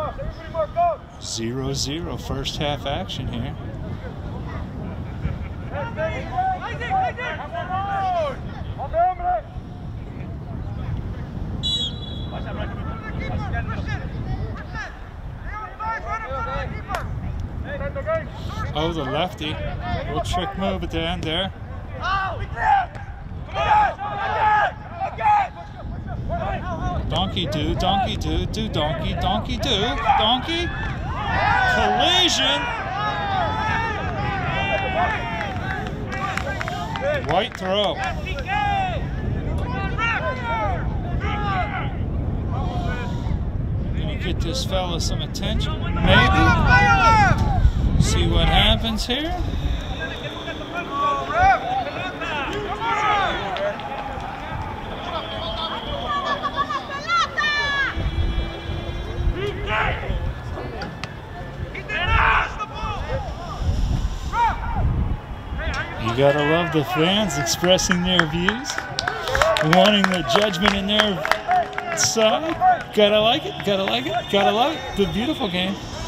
0-0 first half action here. Oh, the lefty. Little trick move at the end there. Donkey do, donkey do, do donkey, donkey do, donkey. Collision. White throw. Gonna get this fella some attention, maybe. See what happens here. You gotta love the fans expressing their views, wanting the judgment in their side. Gotta like it, gotta like it, gotta love it. The beautiful game.